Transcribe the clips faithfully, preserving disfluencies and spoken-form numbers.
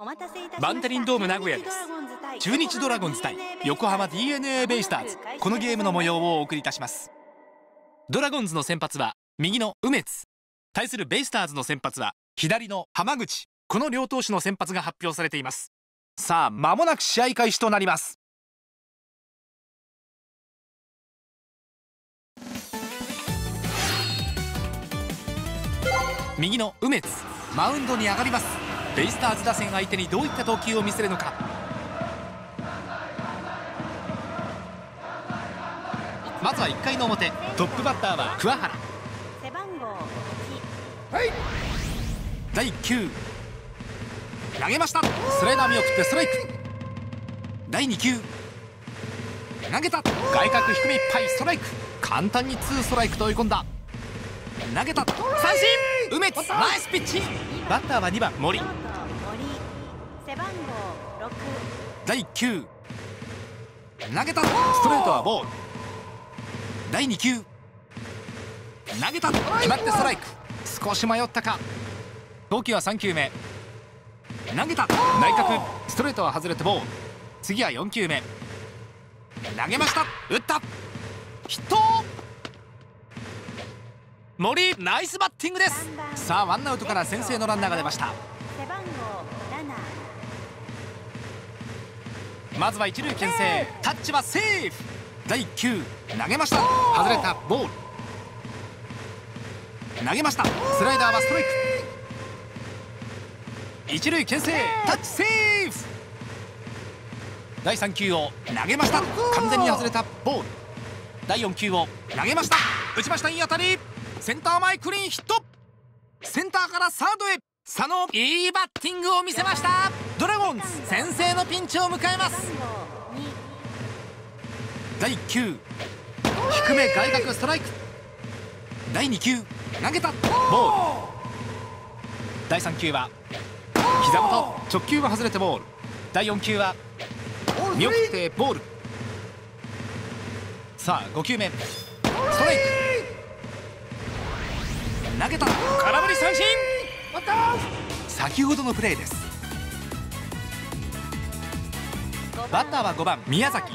バンテリンドーム名古屋です。中日ドラゴンズ対横浜 ディーエヌエー ベイスターズ、このゲームの模様をお送りいたします。ドラゴンズの先発は右の梅津、対するベイスターズの先発は左の浜口、この両投手の先発が発表されています。さあ間もなく試合開始となります。右の梅津、マウンドに上がります。ベイスターズ打線相手にどういった投球を見せるのか。まずはいっかいの表、トップバッターは桑原。だいいっ球投げました。スライダー見送ってストライク。だいに球投げた。外角低めいっぱいストライク。簡単にツーストライクと追い込んだ。投げた。三振。梅津ナイスピッチング。バッターはにばん森。だいいっ球投げた。ストレートはボール。だいに球投げた。決まってストライク。少し迷ったか。投球はさん球目投げた。内角ストレートは外れてボール。次はよん球目投げました。打った。ヒット。森ナイスバッティングです。さあワンアウトから先制のランナーが出ました。まずは一塁牽制、タッチはセーフ。だいいっ球投げました。外れたボール。投げました。スライダーはストライク。一塁牽制、タッチセーフ。だいさん球を投げました。完全に外れたボール。だいよん球を投げました。打ちました。いい当たり。センター前クリーンヒット。センターからサードへ佐野、いいバッティングを見せました。ドラゴンズ先制のピンチを迎えます。だいいっ球低め外角ストライク。だいに球投げた。ボール。だいさん球は膝元直球は外れてボール。だいよん球は見送ってボール。さあご球目ストライク。投げた。空振り三振。先ほどのプレーです。バッターはごばん宮崎。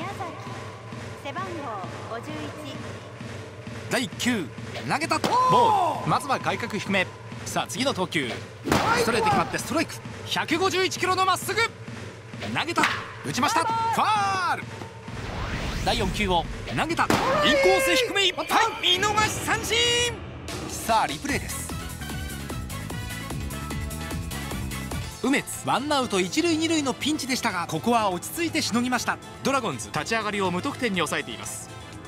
だいいっ球投げた。ボール。まずは外角低め。さあ次の投球ストレート決まってストライク。ひゃくごじゅういちキロのまっすぐ投げた。打ちました。ファール。だいよん球を投げた。インコース低めいっぱい見逃し三振。さあリプレイです。梅津ワンアウト一塁二塁のピンチでしたが、ここは落ち着いてしのぎました。ドラゴンズ立ち上がりを無得点に抑えています。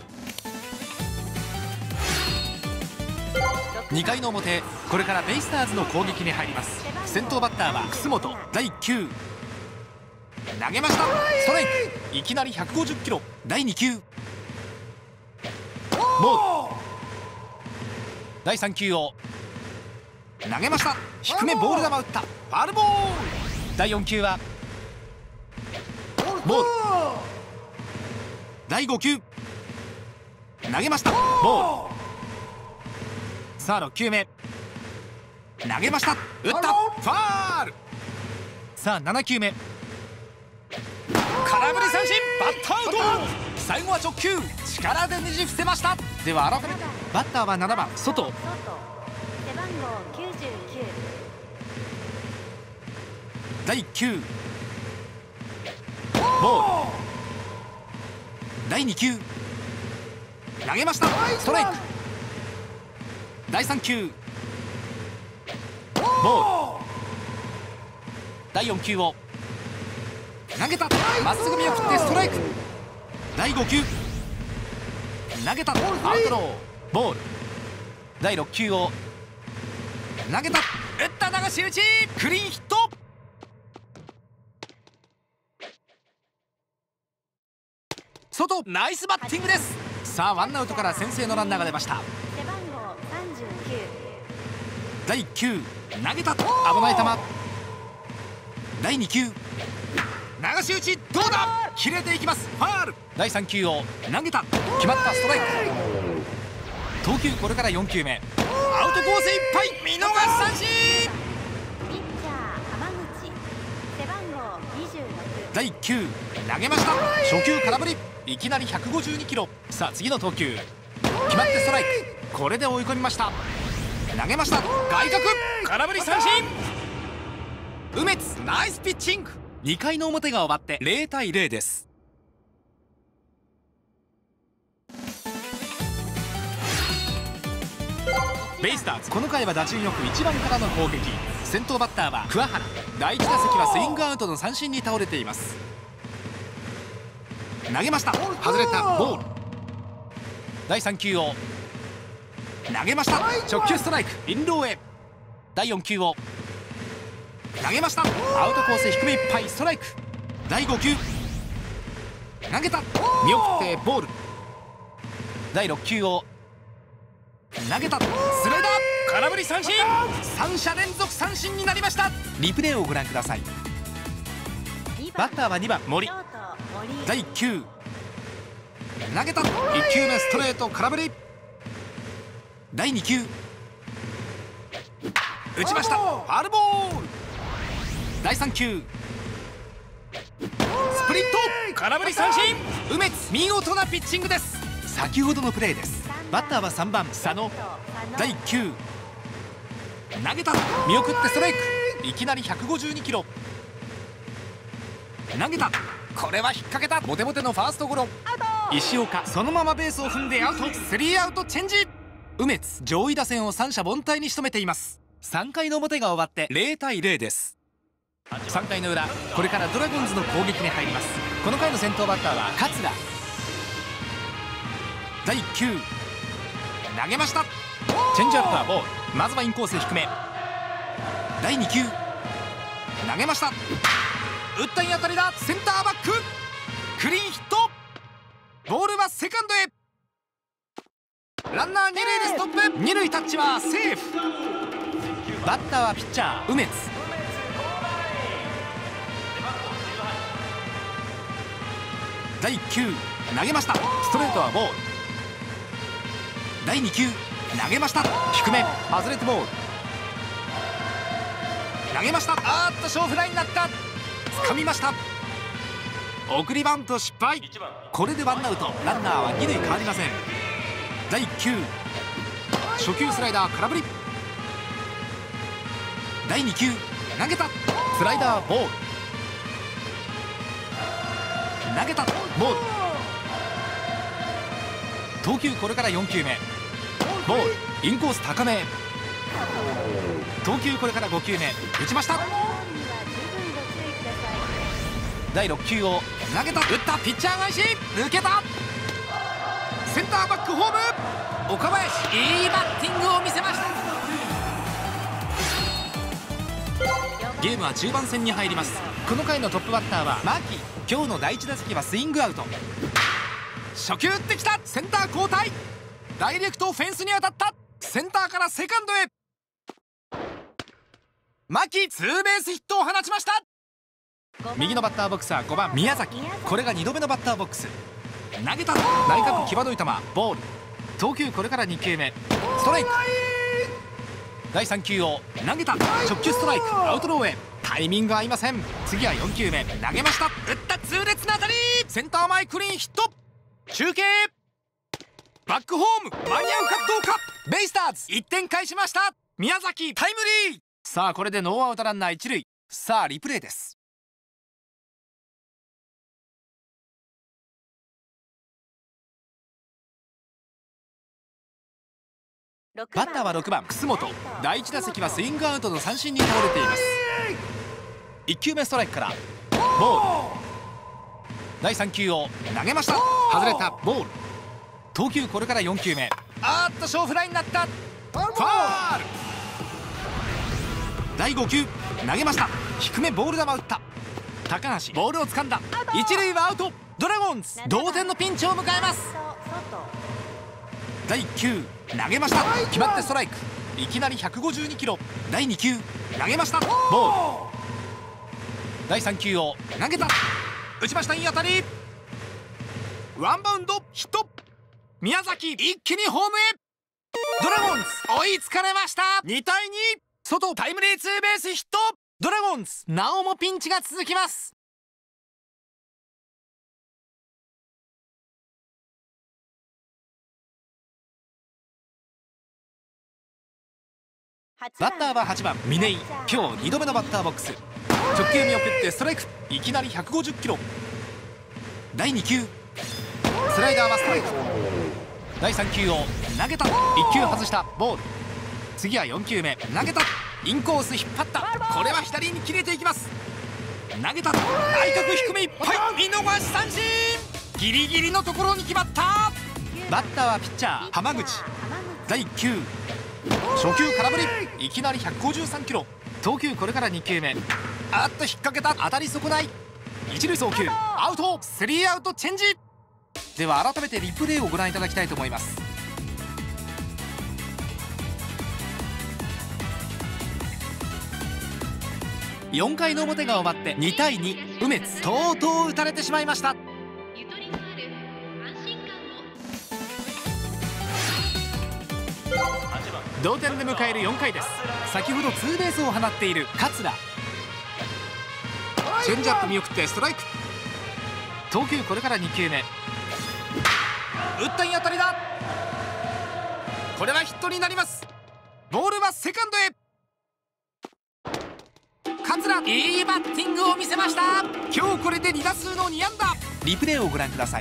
にかいの表、これからベイスターズの攻撃に入ります。先頭バッターは楠本。だいいっ球投げました。ストライク。いきなりひゃくごじゅっキロ。だいに球ボール。だいさん球を投げました。低めボール球打った。ファウルボール。だいよん球はボール。だいご球投げました。ボール。さあろっ球目投げました。打った。ファウル。さあなな球目空振り三振。バッターアウト。最後は直球力でねじ伏せました。では改めてバッターはななばん外。だいいっ球ボール。だいに球投げました。ストライク。だいさん球ボール。だいよん球を投げた。まっすぐ見送ってストライク。だいご球投げた。アウトローボール。だいろっ球を投げた。打った流し打ちクリーンヒット。外ナイスバッティングです。さあワンアウトから先制のランナーが出ました。だいいっ球投げた。危ない球。だいに球流し打ちどうだ。切れていきます。ファール。だいさん球を投げた。決まった。ストライク。投球これからよん球目アウトコースいっぱい見逃し三振。ピッチャー浜口だいいっ球投げました。初球空振り、いきなりひゃくごじゅうにキロ。さあ次の投球決まってストライク。これで追い込みました。投げました。外角空振り三振。梅津ナイスピッチング。にかいの表が終わってゼロたいゼロです。ベイスターズこの回は打順よくいちばんからの攻撃。先頭バッターは桑原。だいいち打席はスイングアウトの三振に倒れています。投げました。外れたボール。だいさん球を投げました。直球ストライク、インローへ。だいよん球を投げました。アウトコース低めいっぱい、ストライク。だいご球投げた、見送ってボール。だいろっ球を投げた、スライダー空振り三振。さん者連続三振になりました。リプレイをご覧ください。バッターはにばん森。だいいっ球投げた、いっ球目ストレート空振り。だいに球打ちました、ファウルボール。だいさん球スプリット空振り三振。梅津見事なピッチングです。先ほどのプレーです。バッターはさんばん佐野。だいいっ球投げた、見送ってストライク。いきなりひゃくごじゅうにキロ。投げた、これは引っ掛けた。ボテボテのファーストゴロ。石岡そのままベースを踏んでアウト。スリーアウトチェンジ。梅津上位打線を三者凡退に仕留めています。さんかいの表が終わってゼロたいゼロです。さんかいの裏、これからドラゴンズの攻撃に入ります。この回の先頭バッターは桂。だいいっ球投げました。チェンジアップはボール。まずはインコース低め。だいに球投げました。打ったいい当たりだ。センターバッククリーンヒット。ボールはセカンドへ。ランナーに塁でストップ。に塁タッチはセーフ。バッターはピッチャー梅津。だいいっ球投げました。ストレートはボール。だいに球投げました。低め外れてボール。投げました。あーっと小フライになった。掴みました。送りバント失敗。これでワンアウト。ランナーはに塁変わりません。だいいっ球初球スライダー空振り。だいに球投げた、スライダーボール。投げたボール。投球これからよん球目。ボールインコース高め。投球これからご球目。打ちました。だいろっ球を投げた、打った。ピッチャー返し抜けた。センターバックホーム。岡林いいバッティングを見せました。ゲームは中盤戦に入ります。この回のトップバッターは牧。今日のだいいち打席はスイングアウト。初球打ってきた。センター交代。ダイレクトフェンスに当たった。センターからセカンドへ。牧ツーベースヒットを放ちました。右のバッターボックスはごばん宮崎。これがにどめのバッターボックス。投げた。内角際どい球ボール。投球これからに球目。ストライク。だいさん球を投げた。直球ストライクアウトローへ。タイミング合いません。次はよん球目投げました。打った痛烈な当たり。センター前クリーンヒット。中継バックホーム間に合うかどうか。ベイスターズいってん返しました。宮崎タイムリー。さあこれでノーアウトランナーいち塁。さあリプレイです。バッターはろくばん楠本。だいいち打席はスイングアウトの三振に倒れています。いっ球目ストライクからボール。だいさん球を投げました。外れたボール。投球これからよん球目。あーっと小フライになった。ファウル。だいご球投げました。低めボール球打った。高橋ボールを掴んだ。一塁はアウト。ドラゴンズ同点のピンチを迎えます。だいいっ球投げました。決まってストライク。いきなりひゃくごじゅうにキロ。だいに球投げました。ボール。だいさん球を投げた。打ちました。いい当たり。ワンバウンドヒット。宮崎一気にホームへ。ドラゴンズ追いつかれました。にたいに。外タイムリーツーベースヒット。ドラゴンズなおもピンチが続きます。 バッターははちばん嶺井。今日にどめのバッターボックス。直球見送ってストライク。いきなりひゃくごじゅっキロ。だいに球、スライダーはストライク。だいさん球を投げた。いっ球外した。ボール。次はよん球目投げた。インコース引っ張った。これは左に切れていきます。投げた。内角低めいっぱい。見逃し三振。ギリギリのところに決まった。バッターはピッチャー浜口。だいいっ球、初球空振り。いきなりひゃくごじゅうさんキロ。投球これからに球目。あっと引っ掛けた。当たり損ない。一塁送球アウト。スリーアウトチェンジ。では改めてリプレイをご覧いただきたいと思います。よんかいの表が終わってにたいに。梅津とうとう打たれてしまいました。同点で迎えるよんかいです。先ほどツーベースを放っている桂。チェンジアップ見送ってストライク。投球これからに球目。打ったいい当たりだ。これはヒットになります。ボールはセカンドへ。桂、いいバッティングを見せました。今日これでに打数のに安打。リプレイをご覧ください。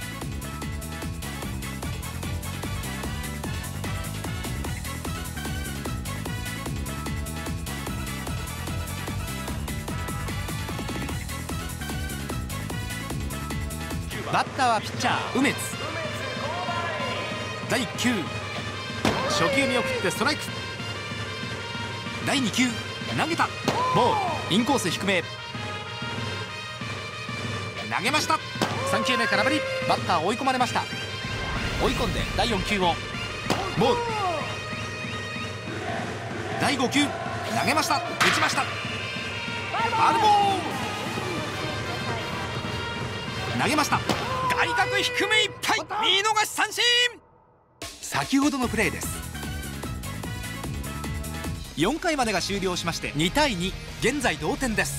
バッターはピッチャー梅津。だいいっ球、初球見送ってストライク。だいに球投げた。ボール。インコース低め。投げました。さん球目空振り。バッター追い込まれました。追い込んでだいよん球をボール。だいご球投げました。打ちました。ファウルボール。投げました。外角低めいっぱい。見逃し三振。先ほどのプレーです。よんかいまでが終了しましてにたいに。現在同点です。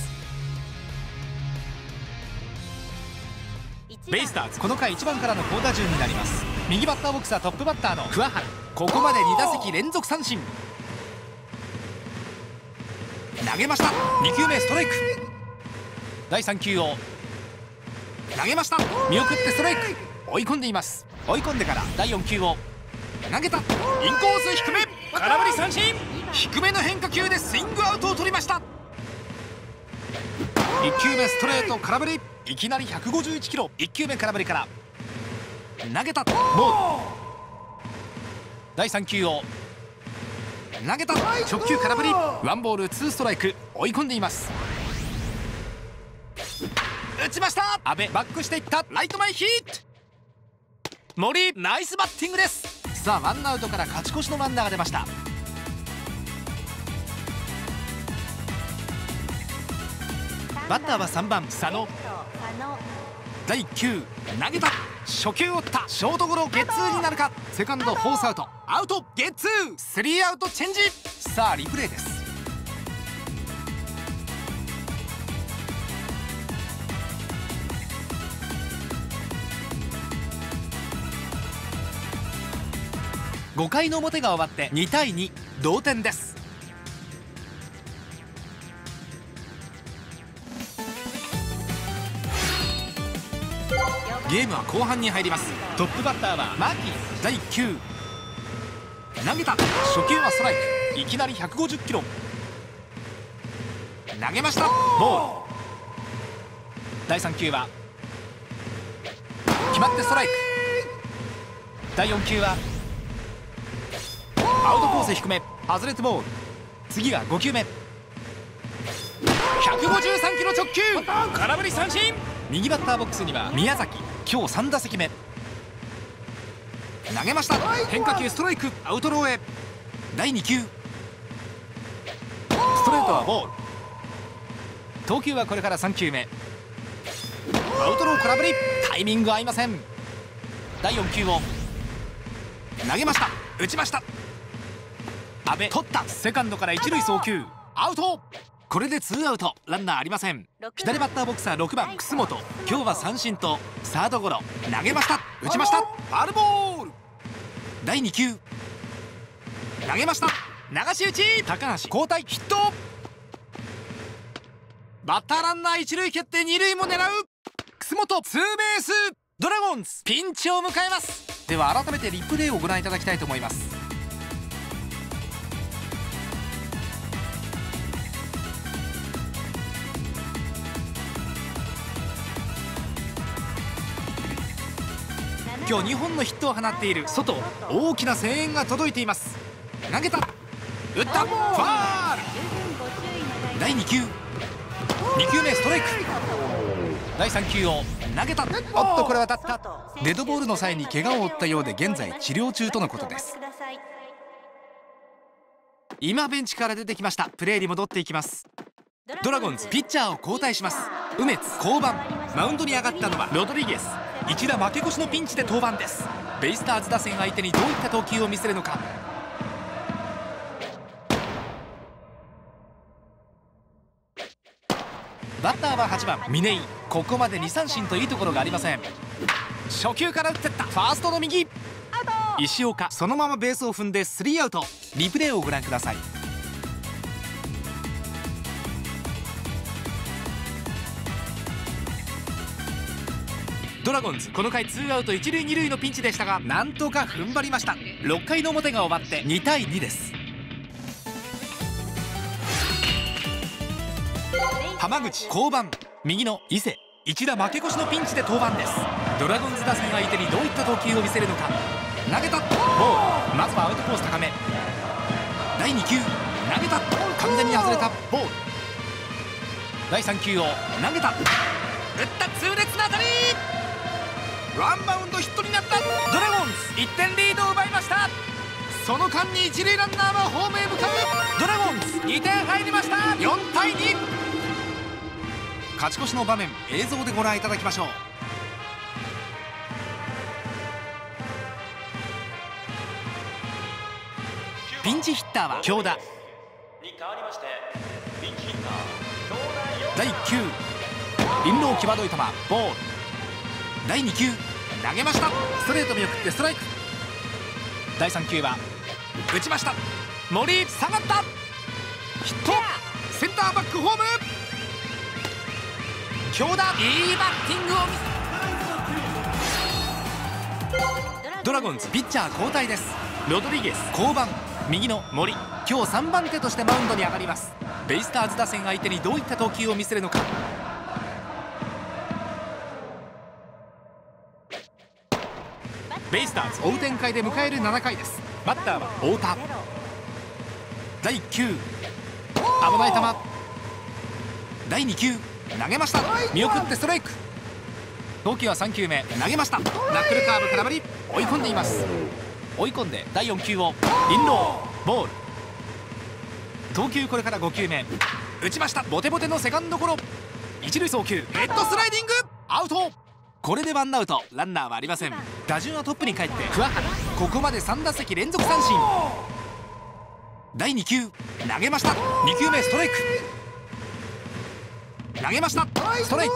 ベイスターズこの回いちばんからの好打順になります。右バッターボックスはトップバッターの桑原。ここまでに打席連続三振。投げました。に球目ストライク。だいさん球を投げました。見送ってストライク。追い込んでいます。追い込んでからだいよん球を投げた。インコース低め。空振り三振。低めの変化球でスイングアウトを取りました。いっ球目ストレート空振り。いきなりひゃくごじゅういちキロ。いっ球目空振りから投げた。ボール。だいさん球を投げた。直球空振り。ワンボールツーストライク。追い込んでいます。打ちました。阿部バックしていった。ライト前ヒット。森ナイスバッティングです。さあワンアウトから勝ち越しのランナーが出ました。バッターはさんばん佐野。だいいっ球投げた。初球を打った。ショートゴロゲッツーになるか。セカンドフォースアウト。アウトゲッツー。スリーアウトチェンジ。さあリプレイです。ごかいの表が終わってにたいに。同点です。ゲームは後半に入ります。トップバッターは牧。だいいっ球投げた。初球はストライク。いきなりひゃくごじゅっキロ。投げました。ボール。だいさん球は決まってストライク。だいよん球はアウトコース低め。外れてボール。次がご球目。ひゃくごじゅうさんキロ直球。空振り三振。右バッターボックスには宮崎。今日さん打席目。投げました。変化球ストライク。アウトローへ。だいに球ストレートはボール。投球はこれからさん球目。アウトロー空振り。タイミング合いません。だいよん球を投げました。打ちました。阿部取った。セカンドから一塁送球。アウト。これでツーアウト。ランナーありません。左バッターボックスはろくばん楠本。今日は三振とサードゴロ。投げました。打ちました。ファウルボール。だいに球投げました。 流し打ち、高橋交代、ヒット。バッターランナー一塁蹴って二塁も狙う。楠本ツーベース。ドラゴンズピンチを迎えます。では改めてリプレイをご覧いただきたいと思います。今日にほんのヒットを放っている外、大きな声援が届いています。投げた、打った、ファール。だいに球、に球目ストライク。だいさん球を投げた、おっとこれは当たった。デッドボールの際に怪我を負ったようで現在治療中とのことです。今ベンチから出てきました。プレーに戻っていきます。ドラゴンズピッチャーを交代します。梅津降板。マウンドに上がったのはロドリゲス。一打負け越しのピンチで登板です。ベイスターズ打線相手にどういった投球を見せるのか。バッターははちばん嶺井。ここまでに三振といいところがありません。初球から打ってった、ファーストの右。石岡そのままベースを踏んでスリーアウト。リプレイをご覧ください。ドラゴンズこの回ツーアウト一塁二塁のピンチでしたが、なんとか踏ん張りました。ろっかいの表が終わってにたいにです。浜口降板。右の伊勢、一打負け越しのピンチで登板です。ドラゴンズ打線相手にどういった投球を見せるのか。投げた、ボール。まずはアウトコース高め。だいに球、投げた、完全に外れた、ボール。だいさん球を投げた、打った痛烈な当たり。ワンバウンドヒットになった。ドラゴンズいってんリードを奪いました。その間に一塁ランナーはホームへ向かう。ドラゴンズにてん入りました。よんたいに。勝ち越しの場面、映像でご覧いただきましょう。ピンチヒッターは京田。だいいっ球、インロー際どい球、ボール。だいに球、投げました。ストレート見送ってストライク。だいさん球は打ちました。森下がった、ヒット。センターバックホーム。京田いいバッティングを見せ。ドラゴンズピッチャー交代です。ロドリゲス降板。右の森、今日さんばん手としてマウンドに上がります。ベイスターズ打線相手にどういった投球を見せるのか。ベイスターズ追う展開で迎えるななかいです。バッターは太田。だいいっ球、危ない球。だいに球、投げました。見送ってストライク。投球はさん球目、投げました。ナックルカーブ空振り。追い込んでいます。追い込んでだいよん球をインロー、ボール。投球これからご球目、打ちました。ボテボテのセカンドゴロ。一塁送球、ヘッドスライディング、アウト。これでワンアウト、ランナーはありません。打順はトップに帰って桑原。ここまでさん打席連続三振。だいに球、投げました。に球目ストライク。投げました、ストライク。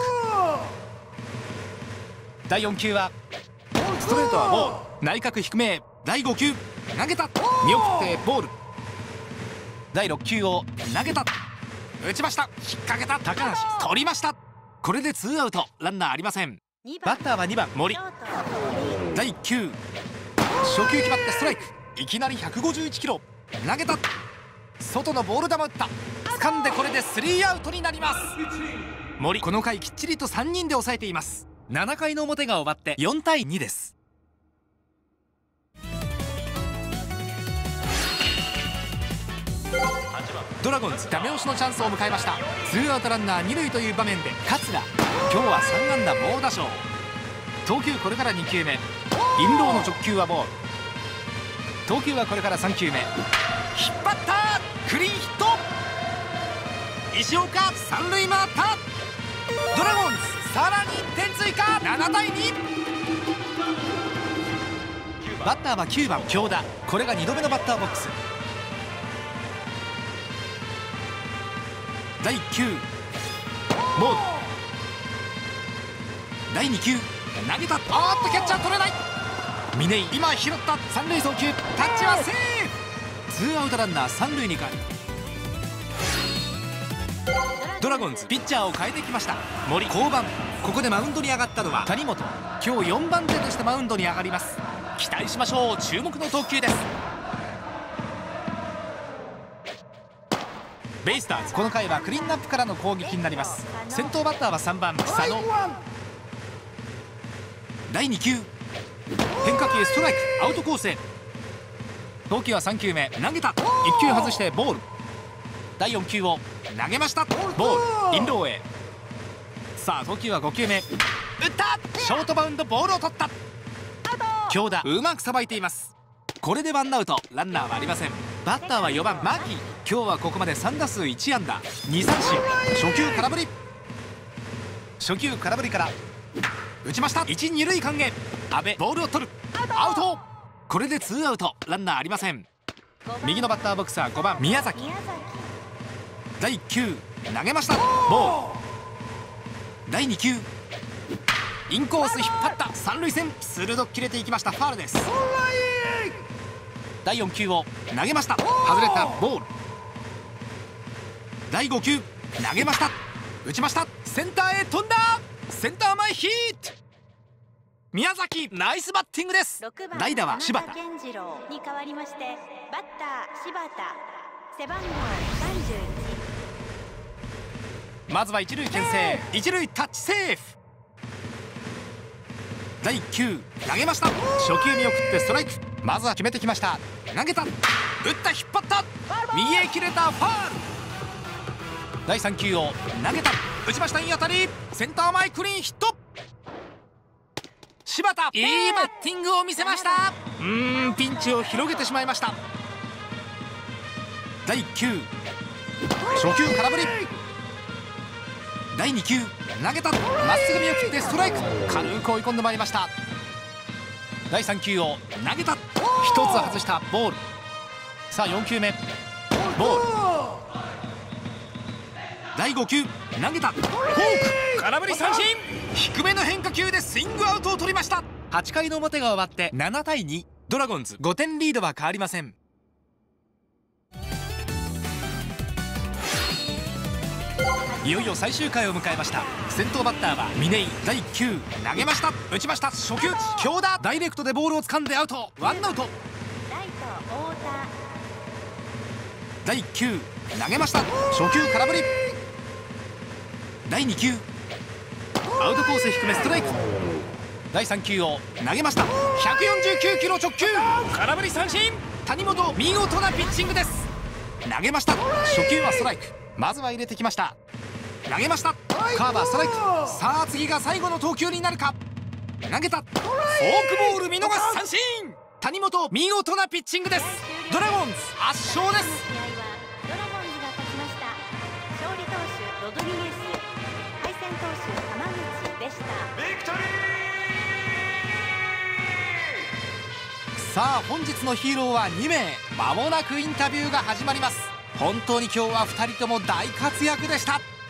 だいよん球はストレートはボール。内角低めへ。だいご球、投げた、見送ってボール。だいろっ球を投げた、打ちました。引っ掛けた、高橋取りました。これでツーアウト、ランナーありません。バッターはにばん森。だいいっ球、初球決まってストライク。いきなりひゃくごじゅういちキロ、投げた、外のボール球打った。掴んでこれでスリーアウトになります。森この回きっちりとさんにんで抑えています。ななかいの表が終わってよんたいにです。ドラゴンズダメ押しのチャンスを迎えました。ツーアウトランナーに塁という場面で勝が今日はさん安打猛打賞。投球これからに球目、インローの直球はボール。投球はこれからさん球目、引っ張った、クリーンヒット。石岡三塁回った。ドラゴンズさらにいってん追加、ななたいに。バッターはきゅうばん京田。これがにどめのバッターボックス。だいいっ球、ボール。だいに球、投げた。あーっとキャッチャー取れない。嶺井今拾った、三塁送球、タッチはセーフ。 ツーアウトランナー三塁に変わる。ドラゴンズピッチャーを変えてきました。森降板。ここでマウンドに上がったのは谷本。今日よんばん手としてマウンドに上がります。期待しましょう。注目の投球です。ベイスターズこの回はクリーンナップからの攻撃になります。先頭バッターはさんばん佐野。だいに球、変化球ストライク、アウトコースへ。投球はさん球目、投げた。いっ球外してボール。だいよん球を投げました。ボール、インローへ。さあ投球はご球目、打った。ショートバウンド、ボールを取った。強打、うまくさばいています。これでワンアウト、ランナーはありません。バッターはよばん牧。今日はここまでさん打数いち安打に三振。初球空振り。初球空振りから打ちました。いち、に塁間へ。阿部ボールを取る。アウト。これでツーアウト、ランナーありません。右のバッターボックスはごばん宮崎。だいいっ球、投げました。ボール。だいに球、インコース引っ張った。三塁線、鋭く切れていきました。ファウルです。だいよん球を投げました。外れた。ボール。だいご球、投げました。打ちました。センターへ飛んだ。センター前ヒット。宮崎ナイスバッティングです。代打は柴田健次郎に代わりまして、バッター柴田、背番号さんじゅういち。 まずは一塁牽制、一塁タッチセーフ。だいいっ球、投げました。初球見送ってストライク。まずは決めてきました。投げた、打った、引っ張った。右へ切れた。ファール。だいさん球を投げた、打ちました。いい当たり。センター前クリーンヒット。柴田、いいバッティングを見せました。うーん、ピンチを広げてしまいました。だいいっ球、初球空振り。だいに球、投げた。まっすぐ見送ってストライク。軽く追い込んでまいりました。だいさん球を投げた。ひとつ外した。ボール。さあよん球目、ボール。だいご球、投げた。フォーク、空振り三振。低めの変化球でスイングアウトを取りました。はち回の表が終わってななたいに。ドラゴンズごてんリードは変わりません。いよいよ最終回を迎えました。先頭バッターは嶺井。だいいっ球、投げました。打ちました。初球強打、ダイレクトでボールを掴んでアウト。ワンアウト。 ライト太だいいっ球、投げました。初球空振り。だいに球、アウトコース低めストライク。だいさん球を投げました。ひゃくよんじゅうきゅうキロ直球、空振り三振。谷本見事なピッチングです。投げました。初球はストライク。まずは入れてきました。投げました。カーバーストライク。さあ次が最後の投球になるか。投げた。フォークボール見逃し三振。谷本見事なピッチングです。ドラゴンズ圧勝です。 試合はドラゴンズが勝ちました。勝利投手ロドリゲス、敗戦投手浜口でした。ビクトリー。さあ本日のヒーローはに名。まもなくインタビューが始まります。本当に今日はふたりとも大活躍でした。